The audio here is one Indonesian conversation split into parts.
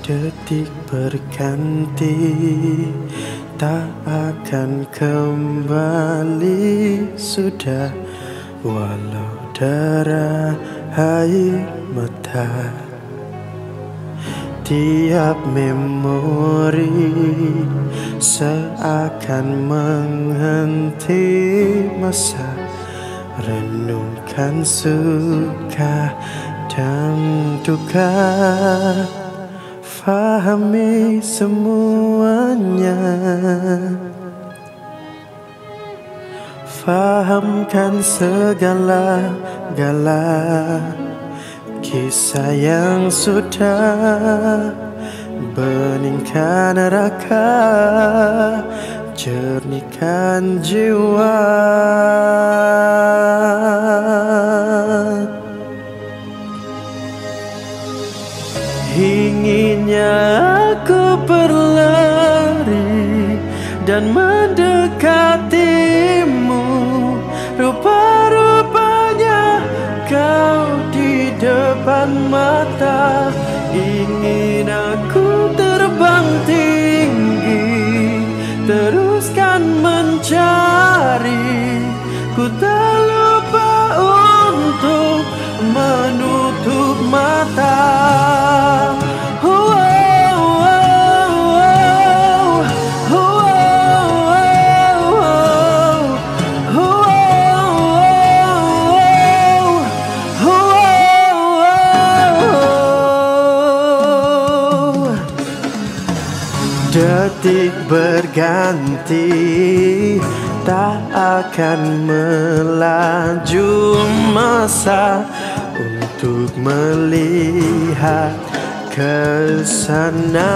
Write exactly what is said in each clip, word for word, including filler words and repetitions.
Detik berganti, tak akan kembali sudah, walau darah air mata. Tiap memori seakan menghenti masa, renungkan suka dan duka, fahami semuanya, fahamkan segala-gala kisah yang sudah, beningkan neraka, jernihkan jiwa. Inginnya aku berlari dan mendekatimu, rupa-rupanya kau di depan mata. Ingin aku terbang tinggi, teruskan mencari, ku tak lupa untuk menutup mata. Detik berganti, tak akan melaju masa untuk melihat ke sana.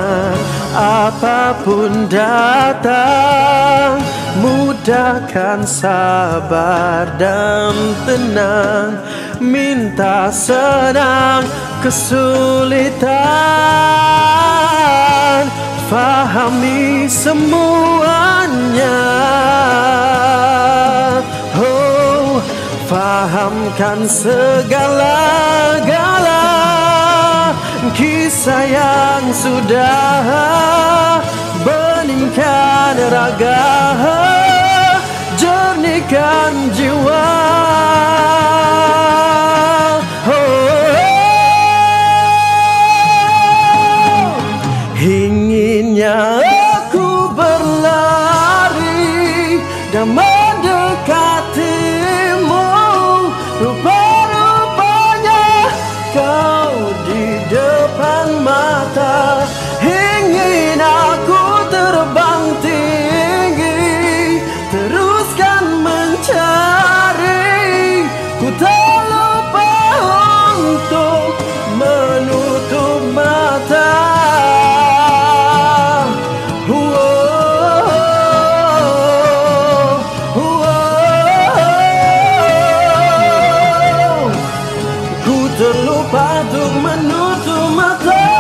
Apapun datang, mudahkan sabar dan tenang, minta senang kesulitan, fahami semuanya. Oh, fahamkan segala-gala kisah yang sudah, beningkan raga, jernihkan jiwa. Inginnya aku berlari dan mendekatimu, rupa-rupanya kau di depan mata. Ingin aku terbang tinggi, teruskan mencari, ku tak lupa untuk menutup mata. Terlupa untuk menutup mata.